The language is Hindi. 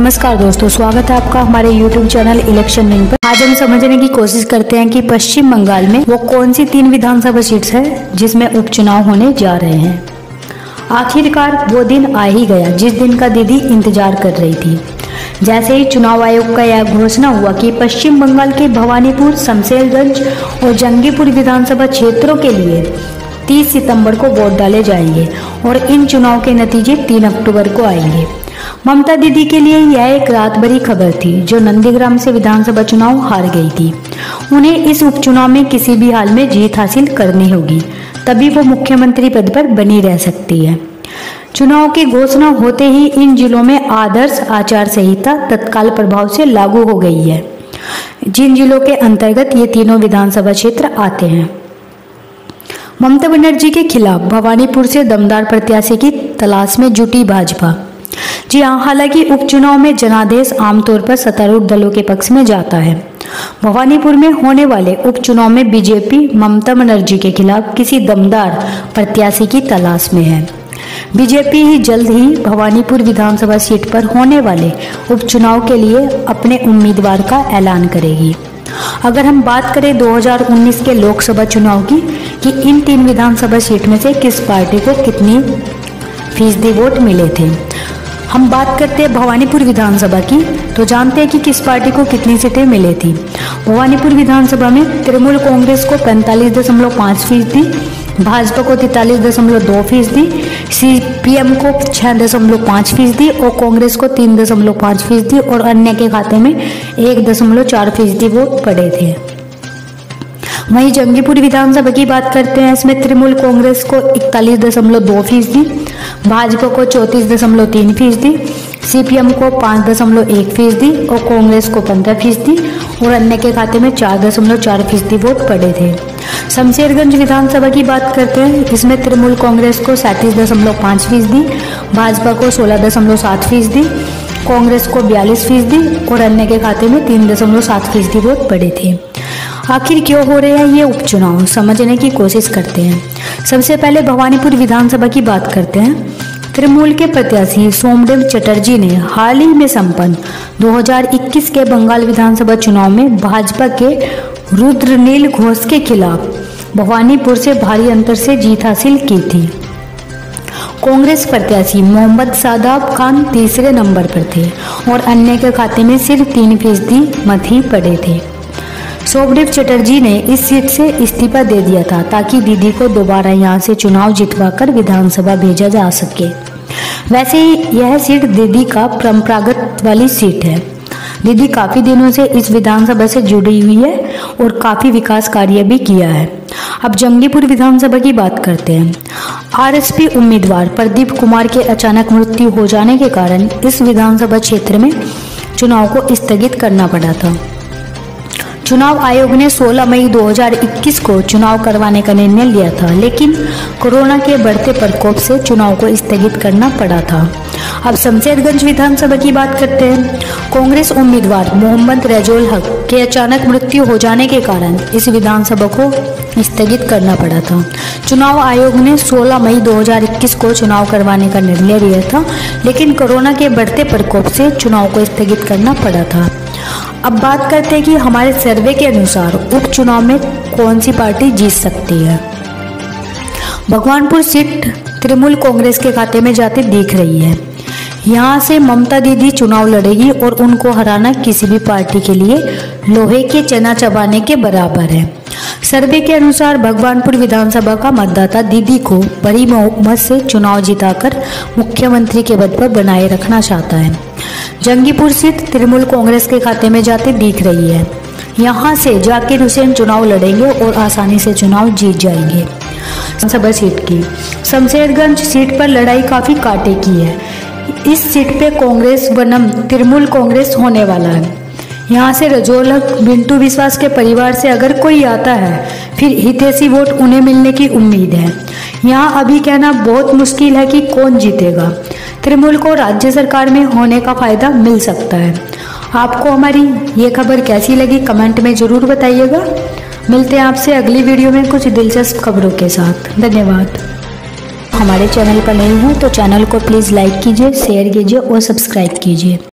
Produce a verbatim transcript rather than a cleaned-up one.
नमस्कार दोस्तों, स्वागत है आपका हमारे यूट्यूब चैनल इलेक्शन न्यूज़ पर। आज हम समझने की कोशिश करते हैं कि पश्चिम बंगाल में वो कौन सी तीन विधानसभा सीट्स है जिसमें उपचुनाव होने जा रहे हैं। आखिरकार वो दिन आ ही गया जिस दिन का दीदी इंतजार कर रही थी। जैसे ही चुनाव आयोग का यह घोषणा हुआ कि पश्चिम बंगाल के भवानीपुर, शमशेरगंज और जंगीपुर विधानसभा क्षेत्रों के लिए तीस सितंबर को वोट डाले जाएंगे और इन चुनाव के नतीजे तीन अक्टूबर को आएंगे। ममता दीदी के लिए यह एक रात भरी खबर थी, जो नंदीग्राम से विधानसभा चुनाव हार गई थी। उन्हें इस उपचुनाव में किसी भी हाल में जीत हासिल करनी होगी, तभी वो मुख्यमंत्री पद पर बनी रह सकती है। चुनाव की घोषणा होते ही इन जिलों में आदर्श आचार संहिता तत्काल प्रभाव से लागू हो गई है, जिन जिलों के अंतर्गत ये तीनों विधानसभा क्षेत्र आते हैं। ममता बनर्जी के खिलाफ भवानीपुर से दमदार प्रत्याशी की तलाश में जुटी भाजपा। जी हाँ, हालांकि उपचुनाव में जनादेश आमतौर पर सत्तारूढ़ दलों के पक्ष में जाता है। भवानीपुर में होने वाले उपचुनाव में बीजेपी ममता बनर्जी के खिलाफ किसी दमदार प्रत्याशी की तलाश में है। बीजेपी ही जल्द ही भवानीपुर विधानसभा सीट पर होने वाले उपचुनाव के लिए अपने उम्मीदवार का ऐलान करेगी। अगर हम बात करें दो हज़ार उन्नीस के लोकसभा चुनाव की कि इन तीन विधानसभा सीट में से किस पार्टी को कितनी फीसदी वोट मिले थे। हम बात करते हैं भवानीपुर विधानसभा की, तो जानते हैं कि किस पार्टी को कितनी सीटें मिली थी। भवानीपुर विधानसभा में तृणमूल कांग्रेस को पैंतालीस दशमलव पाँच फीसदी, भाजपा को तैंतालीस दशमलव दो फीसदी, सीपीएम को छः दशमलव पाँच फीसदी और कांग्रेस को तीन दशमलव पाँच फीसदी और अन्य के खाते में एक दशमलव चार फीसदी वोट पड़े थे। वहीं जंगीपुर विधानसभा की बात करते हैं, इसमें तृणमूल कांग्रेस को इकतालीस दशमलव दो फीसदी, भाजपा को चौंतीस दशमलव तीन फीसदी, सीपीएम को पाँच दशमलव एक फीसदी और कांग्रेस को पंद्रह फीसदी और अन्य के खाते में चार दशमलव चार फीसदी वोट पड़े थे। शमशेरगंज विधानसभा की बात करते हैं, इसमें तृणमूल कांग्रेस को सैंतीस दशमलव पाँच फीसदी, भाजपा को सोलह दशमलव सात फीसदी, कांग्रेस को बयालीस फीसदी और अन्य के खाते में तीन दशमलव सात फीसदी वोट पड़े थे। आखिर क्यों हो रहे हैं ये उपचुनाव, समझने की कोशिश करते हैं। सबसे पहले भवानीपुर विधानसभा की बात करते हैं। तृणमूल के प्रत्याशी सोमदेव चटर्जी ने हाल ही में संपन्न दो हज़ार इक्कीस के बंगाल विधानसभा चुनाव में भाजपा के रुद्रनील घोष के खिलाफ भवानीपुर से भारी अंतर से जीत हासिल की थी। कांग्रेस प्रत्याशी मोहम्मद सादाब खान तीसरे नंबर पर थे और अन्य के खाते में सिर्फ तीन फीसदी मत ही पड़े थे। सोमदेव चटर्जी ने इस सीट से इस्तीफा दे दिया था ताकि दीदी को दोबारा यहां से चुनाव जितवाकर विधानसभा भेजा जा सके। वैसे ही यह सीट दीदी का परंपरागत वाली सीट है। दीदी काफी दिनों से इस विधानसभा से जुड़ी हुई है और काफी विकास कार्य भी किया है। अब जंगीपुर विधानसभा की बात करते हैं। आरएसपी उम्मीदवार प्रदीप कुमार के अचानक मृत्यु हो जाने के कारण इस विधानसभा क्षेत्र में चुनाव को स्थगित करना पड़ा था। चुनाव आयोग ने सोलह मई दो हज़ार इक्कीस को चुनाव करवाने का निर्णय लिया था, लेकिन कोरोना के बढ़ते प्रकोप से चुनाव को स्थगित करना पड़ा था। अब शमशेरगंज विधानसभा की बात करते हैं। कांग्रेस उम्मीदवार मोहम्मद रेजोल हक के अचानक मृत्यु हो जाने के कारण इस विधानसभा को स्थगित करना पड़ा था। चुनाव आयोग ने सोलह मई दो हज़ार इक्कीस को चुनाव करवाने का निर्णय लिया था, लेकिन कोरोना के बढ़ते प्रकोप से चुनाव को स्थगित करना पड़ा था। अब बात करते हैं कि हमारे सर्वे के अनुसार उपचुनाव में कौन सी पार्टी जीत सकती है। भगवानपुर सीट तृणमूल कांग्रेस के खाते में जाती दिख रही है। यहाँ से ममता दीदी चुनाव लड़ेगी और उनको हराना किसी भी पार्टी के लिए लोहे के चना चबाने के बराबर है। सर्वे के अनुसार भगवानपुर विधानसभा का मतदाता दीदी को बड़ी बहुमत से चुनाव जिताकर मुख्यमंत्री के पद पर बनाए रखना चाहता है। जंगीपुर सीट तृणमूल कांग्रेस के खाते में जाती दिख रही है। यहाँ से जाकिर हुसैन चुनाव लड़ेंगे और आसानी से चुनाव जीत जाएंगे। विधानसभा सीट की शमशेरगंज सीट पर लड़ाई काफी कांटे की है। इस सीट पे कांग्रेस बनम तृणमूल कांग्रेस होने वाला है। यहाँ से रजोल हक बिंटू विश्वास के परिवार से अगर कोई आता है, फिर हितैषी वोट उन्हें मिलने की उम्मीद है। यहाँ अभी कहना बहुत मुश्किल है कि कौन जीतेगा। तृणमूल को राज्य सरकार में होने का फायदा मिल सकता है। आपको हमारी ये खबर कैसी लगी कमेंट में जरूर बताइएगा। मिलते हैं आपसे अगली वीडियो में कुछ दिलचस्प खबरों के साथ। धन्यवाद। हमारे चैनल पर नए हो तो चैनल को प्लीज़ लाइक कीजिए, शेयर कीजिए और सब्सक्राइब कीजिए।